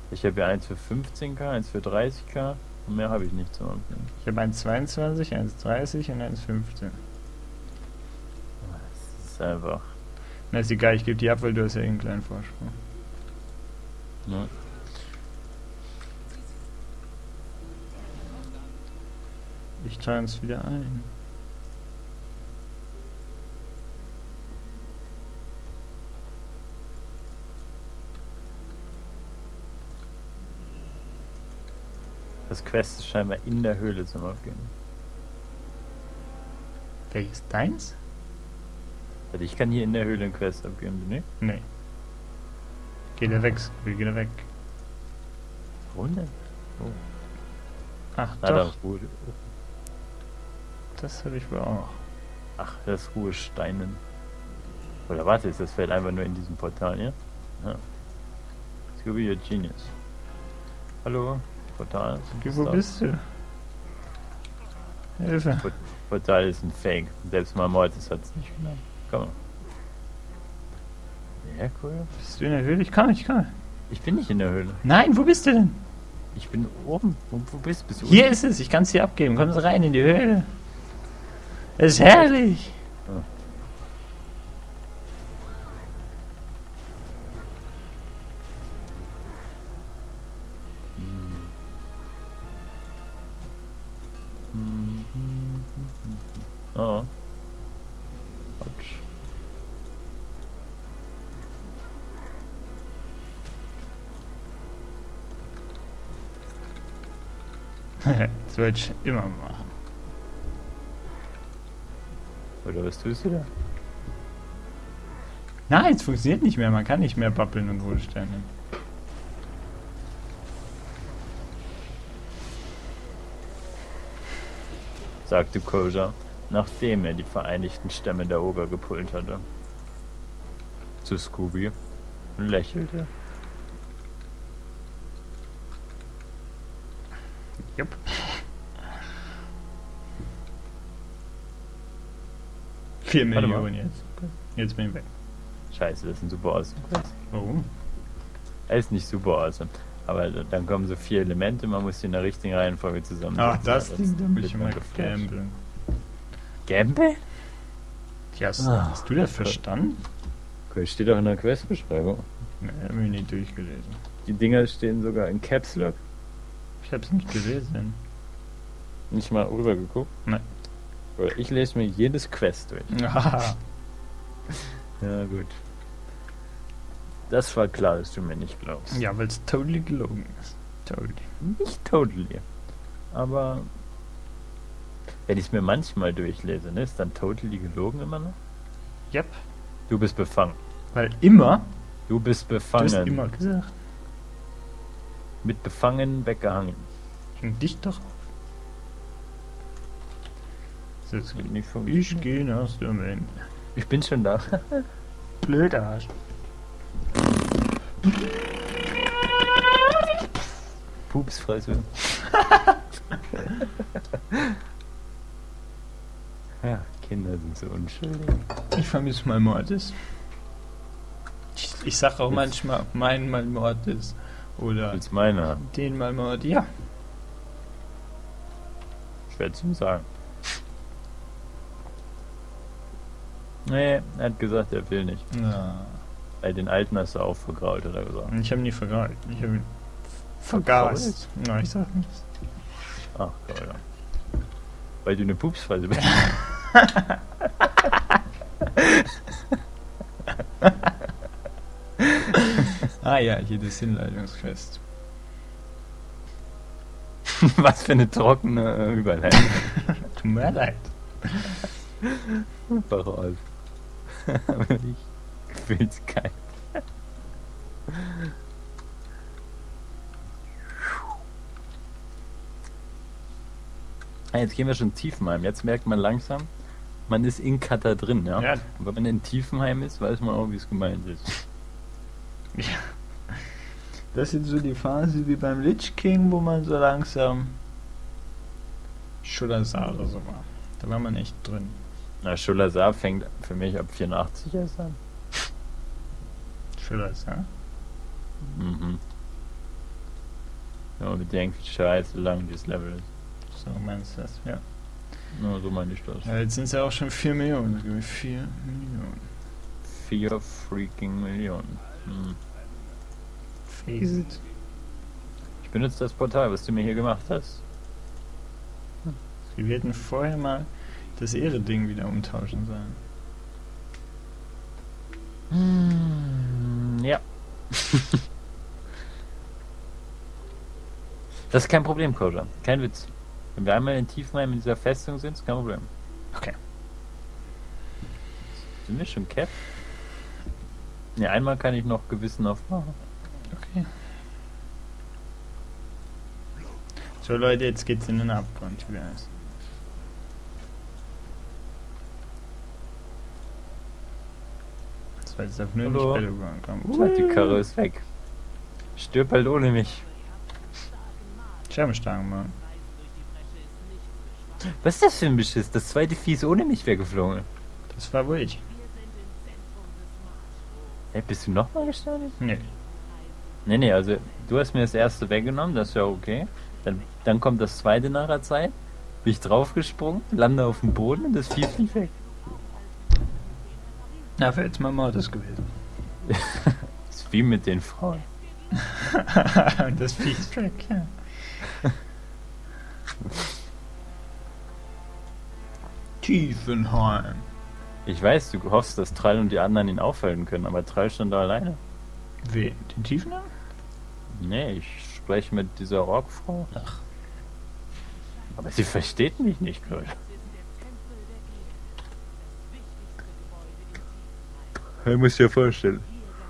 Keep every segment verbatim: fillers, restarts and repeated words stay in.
Ich habe ja eins für fünfzehn K, eins für dreißig K und mehr habe ich nicht zum Öffnen. Ich habe eins zweiundzwanzig, eins dreißig und eins fünfzehn. Das ist einfach. Na, ist egal, ich gebe die ab, weil du hast ja eh einen kleinen Vorsprung. Ne? Ich trage es wieder ein. Das Quest ist scheinbar in der Höhle zum Aufgehen. Welches deins? Also ich kann hier in der Höhle ein Quest abgeben, ne? Nee. Geht er weg, geht er weg. Warum denn? Oh. Ach Ah, da doch, ist Ruhe. das habe ich wohl auch. Ach, das ist Ruhe Steinen. Oder warte, ist das Feld einfach nur in diesem Portal, ja? Ja. Scooby, you're genius. Hallo? Portal? Okay, wo bist du? Hilfe. Port Portal ist ein Fake. Selbst mal Mortis hat es nicht genommen. Komm mal. Ja, cool. Bist du in der Höhle? Ich kann, ich kann. Ich bin nicht in der Höhle. Nein, wo bist du denn? Ich bin oben. Wo, wo bist, bist du? Hier unten? ist es, ich kann es dir abgeben. Komm rein in die Höhle. Es ist herrlich. Ah. Oh. Autsch. Das wollte ich immer machen. Oder was tust du da? Nein, es funktioniert nicht mehr. Man kann nicht mehr babbeln und Wohlstände. Sagte Koja, nachdem er die vereinigten Stämme der Oger gepult hatte. Zu Scooby und lächelte. Jupp. Vier Warte Millionen mal. jetzt. Jetzt bin ich weg. Scheiße, das ist ein super awesome Quest. Warum? Er ist nicht super awesome. Aber dann kommen so vier Elemente, man muss die in der richtigen Reihenfolge zusammensetzen. Ach, das Ja, Ding, da muss wird ich man mal geflasht. gambeln. Gamble? Ja, hast, Ah. hast du das verstanden? Okay, steht auch in der Questbeschreibung. Nee, hab ich nicht durchgelesen. Die Dinger stehen sogar in Caps Lock. Ich hab's nicht gelesen. Nicht mal rübergeguckt. Nein. Oder ich lese mir jedes Quest durch. Ah, Ja, gut. Das war klar, dass du mir nicht glaubst. ja, weil es totally gelogen ist. Totally. Nicht totally. Aber wenn ich es mir manchmal durchlese, ne, ist dann totally gelogen immer noch? Yep. Du bist befangen. Weil immer, Du bist du befangen. hast immer gesagt. Mit befangen weggehangen. Häng dich doch auf. So, jetzt Geht nicht von ich gehe nach Stürmen. Ich bin schon da. Blöder Arsch. Pupsfresse. Ja, Kinder sind so unschuldig. Ich vermisse mal Mortis. Ich, ich sag auch manchmal mein mal Mortis. Oder Willst meine haben? den mal Mortis. Ja. Schwer zu sagen. Nee, er hat gesagt, er will nicht. ja. Bei den Alten hast du auch vergrault, hat er gesagt. Ich habe nie vergaut. Ich habe ihn vergaßt. Na, ich sag nichts. Ach, geil. Weil du eine Pupsfresse bist. Ah ja, jedes Hinleitungsquest. Was für eine trockene äh, Überleitung. Tut mir leid. Einfach aus. Aber ich gefühl's geil. Ah, jetzt gehen wir schon Tiefenheim. Jetzt merkt man langsam, man ist in Kata drin, ja? Ja. Und wenn man in Tiefenheim ist, weiß man auch, wie es gemeint ist. Ja. Das ist so die Phase wie beim Lich King, wo man so langsam Schulasar oder so war. Da war man echt drin. Na, Schulasar fängt für mich ab vierundachtzig erst an. Schulasar? Mhm. Aber mit der scheiße lang dieses Level ist. So meinst du das, ja. Na, so meine ich das. Ja, jetzt sind es ja auch schon vier Millionen. vier Millionen. Vier freaking Millionen. Hm. Face it. Ich benutze das Portal, was du mir hier gemacht hast. Wir werden vorher mal das Ehre-Ding wieder umtauschen sollen. Hm, ja. Das ist kein Problem, Koja. Kein Witz. Wenn wir einmal in Tiefenheim in dieser Festung sind, ist kein Problem. Okay. Sind wir schon Cap? Ne, einmal kann ich noch gewissenhaft machen. Okay. So Leute, jetzt geht's in den Abgrund. Wie heißt. Das war jetzt auf nur nicht Hallo. Battleground kommen. Uh. Die Karre ist weg. Stirb halt ohne mich. Scherbenstangen, Mann. Was ist das für ein Beschiss? Das zweite Vieh ist ohne mich weggeflogen. Das war wohl ich. Hey, bist du nochmal gestartet? Nee. Nee, nee, also du hast mir das erste weggenommen, das ist ja okay. Dann, dann kommt das zweite nach der Zeit. Bin ich draufgesprungen, lande auf dem Boden und das Vieh fliegt weg. Na, wäre jetzt mal Mordes gewesen. Das ist wie mit den Frauen. Das Vieh ist weg, ja. Tiefenheim. Ich weiß, du hoffst, dass Trall und die anderen ihn aufhalten können, aber Trall stand da alleine. Wen? Den Tiefenheim? Nee, ich spreche mit dieser Rockfrau. Ach. Aber sie versteht mich nicht, Leute. Ich muss dir vorstellen.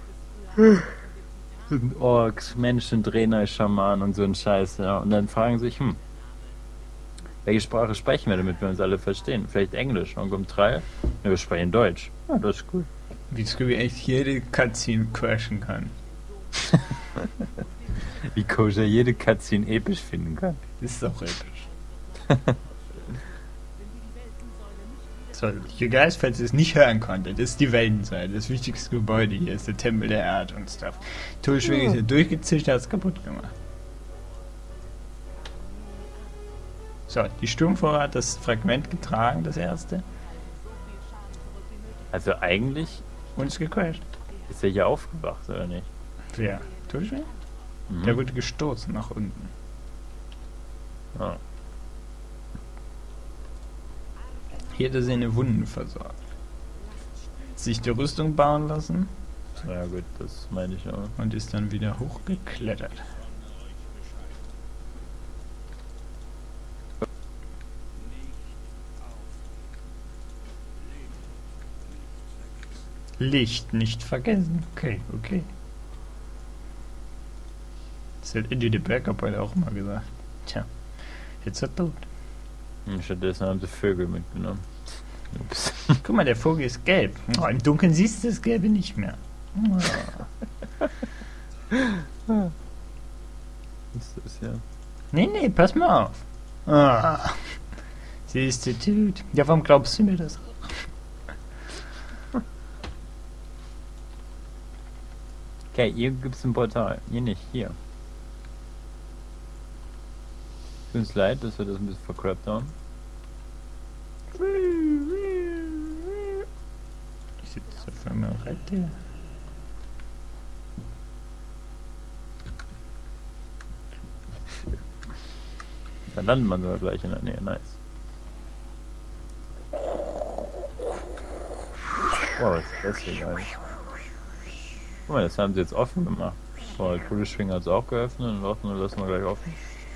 Orks, Menschen, Trainer, Schaman und so ein Scheiß, ja. Und dann fragen sich, hm, welche Sprache sprechen wir, damit wir uns alle verstehen? Vielleicht Englisch. Und kommt Trall, ja, wir sprechen Deutsch. Ja, das ist cool. Wie Scooby echt jede Cutscene crashen kann. Wie Koja jede Cutscene episch finden kann. Das ist auch episch. So, you guys, falls ihr es nicht hören konntet, das ist die Weltenseite. Das wichtigste Gebäude hier ist der Tempel der Erde und Stuff. Tulschwing ist hier durchgezischt, hat es kaputt gemacht. So, die Sturmfrau hat das Fragment getragen, das erste, Also eigentlich und ist gecrashed. ist er hier aufgewacht, oder nicht? Wer? Tulschwing? Mhm. Der wurde gestoßen nach unten. Ja. Hier hat er seine Wunden versorgt. Sich die Rüstung bauen lassen Ja gut, das meine ich auch. und ist dann wieder hochgeklettert. Licht nicht vergessen. Okay, okay. Das hat Eddie the Backup heute auch mal gesagt. Tja, jetzt ist er tot. Und stattdessen haben sie Vögel mitgenommen. Ups. Guck mal, der Vogel ist gelb. Oh, im Dunkeln siehst du das Gelbe nicht mehr. Oh. Ist das ja. Nee, nee, pass mal auf. Ah. Siehst du, Dude. Ja, warum glaubst du mir das? Okay, hier gibt's ein Portal. Hier nicht, hier. Tut uns leid, dass wir das ein bisschen vercrappt haben. Ich sitze auf einmal Rette. Dann landet man sogar gleich in der Nähe. Nice. Wow, was ist das hier geil? Guck mal, das haben sie jetzt offen gemacht. Boah, der Schwing hat es auch geöffnet und warten wir lassen wir gleich offen.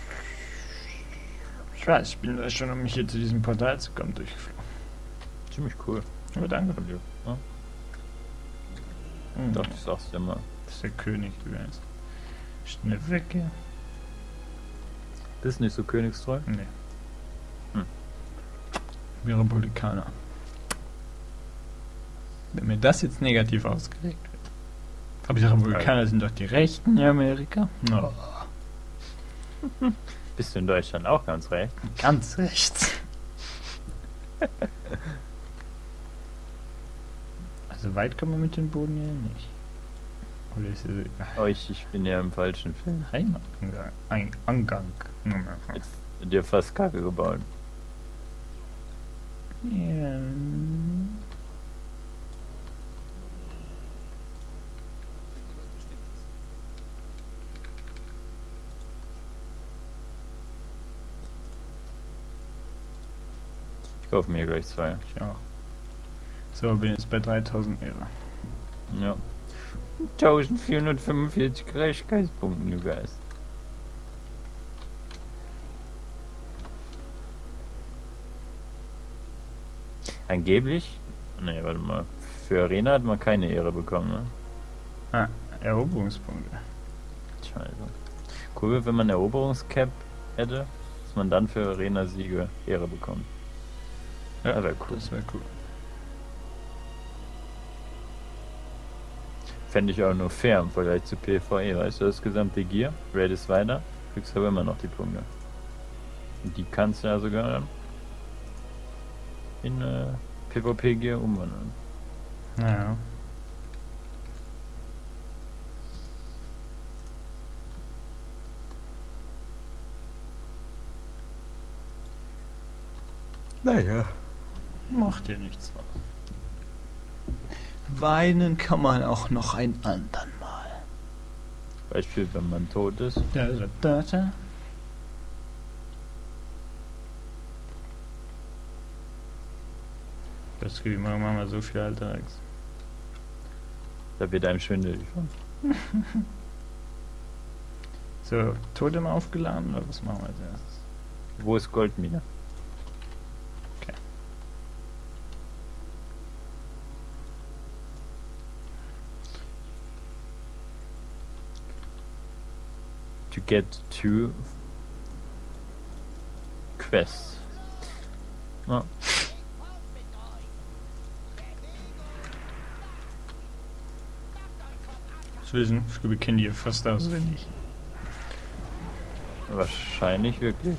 Ich weiß, ich bin da schon, um mich hier zu diesem Portal zu kommen, durchgeflogen. Ziemlich cool. Aber danke. Von dir. Ja? Mhm. Doch, ich sag's dir mal. Das ist der König, du weißt. Schnell weg hier. Bist nicht so königstreu? Nee. Hm. Wir Republikaner. Wenn mir das jetzt negativ ausgelegt wird. Aber die Republikaner sind doch die Rechten in Amerika. No. Bist du in Deutschland auch ganz recht? Ganz rechts. Also weit kommen wir mit dem Boden hier nicht. Oder ist es Oh, ich, ich bin ja im falschen Film. Heimatangang? Ein Angang. Jetzt dir fast Kacke gebaut. Ja. Ich kaufe mir gleich zwei. Ich auch. So, bin jetzt bei dreitausend Euro. Ja. eintausendvierhundertfünfundvierzig Gerechtigkeitspunkten, du Geist. Angeblich, ne, warte mal, für Arena hat man keine Ehre bekommen, ne? Ah, Eroberungspunkte. Scheiße. Cool wäre, wenn man Eroberungscap hätte, dass man dann für Arena-Siege Ehre bekommt. Ja, Das wäre cool. Das wäre cool. Fände ich auch nur fair im Vergleich zu PvE, weißt du, das gesamte Gear, Raid ist weiter, kriegst aber immer noch die Punkte. Und die kannst du ja sogar dann in äh, PvP-Gear umwandeln. Naja. Naja. Macht ja nichts. Weinen kann man auch noch ein andern Mal. Beispiel, wenn man tot ist. Da, da, da, da. Das geht immer mal so viel alter Ex. Da wird einem schwindelig von. So, Totem aufgeladen oder was machen wir als erstes? Wo ist Goldmine? Okay. To get to quests. Ja. Das wissen, wir kennen die fast auswendig. Wahrscheinlich wirklich.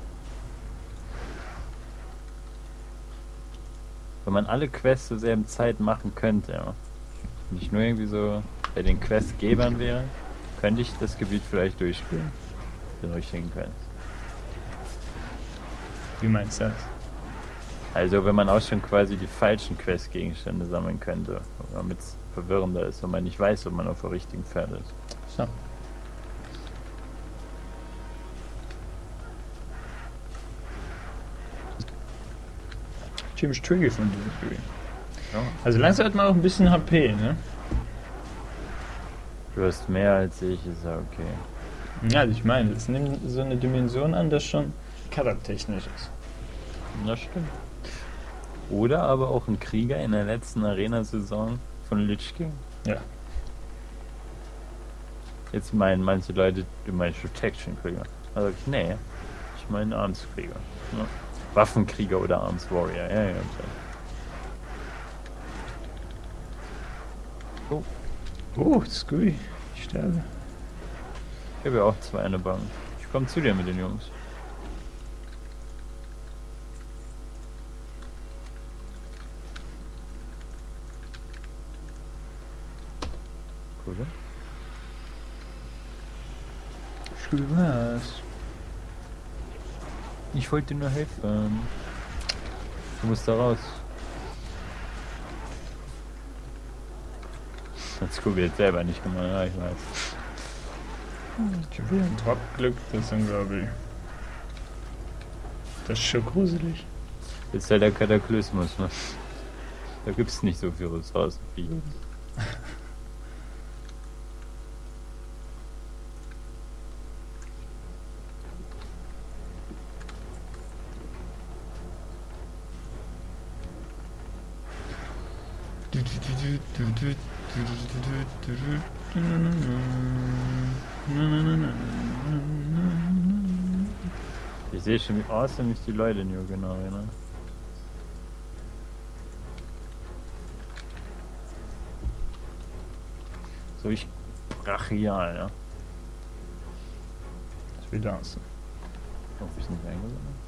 Wenn man alle Quests zur selben Zeit machen könnte, ja. Nicht nur irgendwie so bei den Questgebern wäre, könnte ich das Gebiet vielleicht durchspielen. Den richtigen Quest. Wie meinst du das? Also wenn man auch schon quasi die falschen Questgegenstände sammeln könnte, damit es verwirrender ist und man nicht weiß, ob man auf der richtigen Pferd ist. So. Ziemlich tricky von diesem Spiel. Ja. Also langsam hat man auch ein bisschen H P, ne? Du hast mehr als ich, ist ja okay. Ja, also ich meine, es nimmt so eine Dimension an, das schon charaktertechnisch ist. Das stimmt. Oder aber auch ein Krieger in der letzten Arena-Saison von Lich King. Ja. Jetzt meinen manche Leute, du meinst Protection-Krieger. Also ich, nee, ich meine Arms-Krieger. Ja. Waffenkrieger oder Arms-Warrior. Ja, ja, okay. Oh, Oh, Scooby. Ich sterbe. ich habe ja auch zwei eine Bank. Ich komme zu dir mit den Jungs. Cool, oder? Scooby was? Ich wollte dir nur helfen. Du musst da raus. Das Scooby jetzt selber nicht gemacht, ja, ich weiß. Ich habe wieder ein Drop-Glück, das ist unglaublich. Das ist schon gruselig. Jetzt ist ja der Kataklysmus, ne? Da gibt's nicht so viele Ressourcen wie hier. Ich sehe schon, wie awesome ich die Leute in Jürgen Arena. So ich brachial, ja. Das ist wieder aus. Oh, ich nicht eingesammelt.